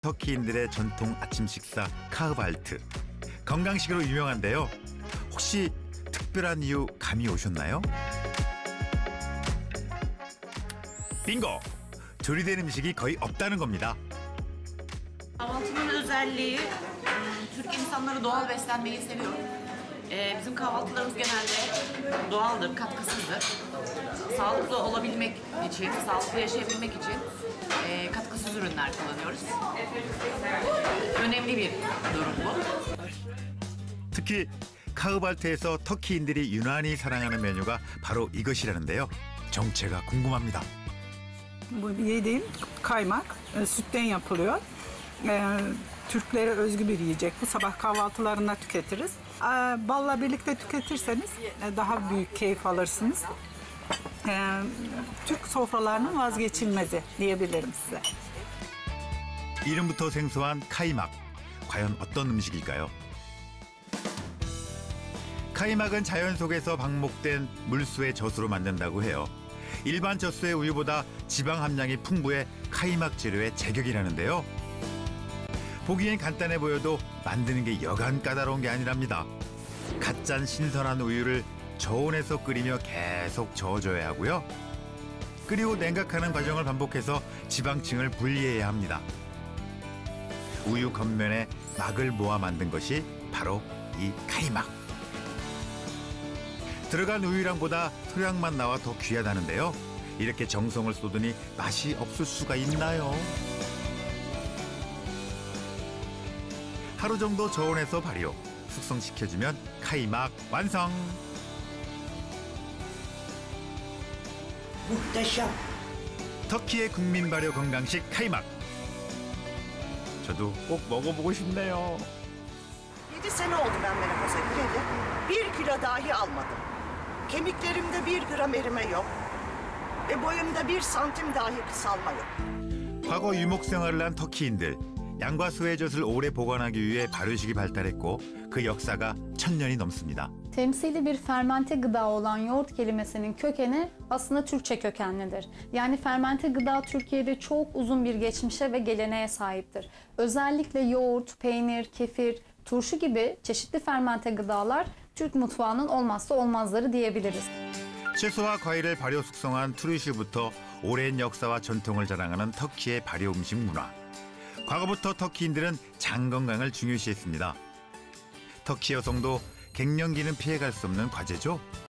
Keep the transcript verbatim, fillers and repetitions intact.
터키인들의 전통 아침 식사 카흐발트. 건강식으로 유명한데요. 혹시 특별한 이유 감이 오셨나요? 빙고! 조리된 음식이 거의 없다는 겁니다. Kahvaltının özelliği, ım, Türk insanları doğal beslenmeyi seviyor. Ee, bizim kahvaltılarımız genelde doğaldır, katkısızdır. Sağlıklı olabilmek için, sağlıklı yaşayabilmek için e, katkısız ürünler kullanıyoruz. Önemli bir durum bu. 특히 카흐발트에서 터키인들이 유난히 사랑하는 메뉴가 바로 이것이라는데요. 정체가 궁금합니다. Bu yediğim kaymak, e, sütten yapılıyor. E, Türklere özgü bir yiyecek. Bu sabah kahvaltılarında tüketiriz. E, balla birlikte tüketirseniz e, daha büyük keyif alırsınız. E, Türk sofralarının vazgeçilmezi diyebilirim size. 이름부터 생소한 카이막. 과연 어떤 음식일까요? 카이막은 자연 속에서 방목된 물수의 젖으로 만든다고 해요. 일반 젖소의 우유보다 지방 함량이 풍부해 카이막 재료의 제격이라는데요. 보기엔 간단해 보여도 만드는 게 여간 까다로운 게 아니랍니다. 갓 짠 신선한 우유를 저온에서 끓이며 계속 저어줘야 하고요. 끓이고 냉각하는 과정을 반복해서 지방층을 분리해야 합니다. 우유 겉면에 막을 모아 만든 것이 바로 이 카이막. 들어간 우유량보다 소량만 나와 더 귀하다는데요. 이렇게 정성을 쏟으니 맛이 없을 수가 있나요? 하루 정도 저온에서 발효, 숙성시켜주면 카이막 완성! Muhteşem. 터키의 국민 발효 건강식 카이막. 저도 꼭 먹어보고 싶네요. Yedi sene oldu ben menopoza gireli. Bir kilo dahi almadım. Kemiklerimde bir gram erime yok. Ve boyumda bir santim dahi kısalma yok. 과거 유목 생활을 한 터키인들. 양과 수의 젖을 오래 보관하기 위해 발효식이 발달했고 그 역사가 천 년이 넘습니다. Temsili bir fermente gıda olan yoğurt kelimesinin kökeni aslında Türkçe kökenlidir. Yani fermente gıda Türkiye'de çok uzun bir geçmişe ve geleneğe sahiptir. Özellikle yoğurt, peynir, kefir, turşu gibi çeşitli fermente gıdalar Türk mutfağının olmazsa olmazları diyebiliriz. 채소와 과일을 발효 숙성한 투르슈부터 오랜 역사와 전통을 자랑하는 터키의 발효 음식 문화. 과거부터 터키인들은 장 건강을 중요시했습니다. 터키 여성도 갱년기는 피해갈 수 없는 과제죠.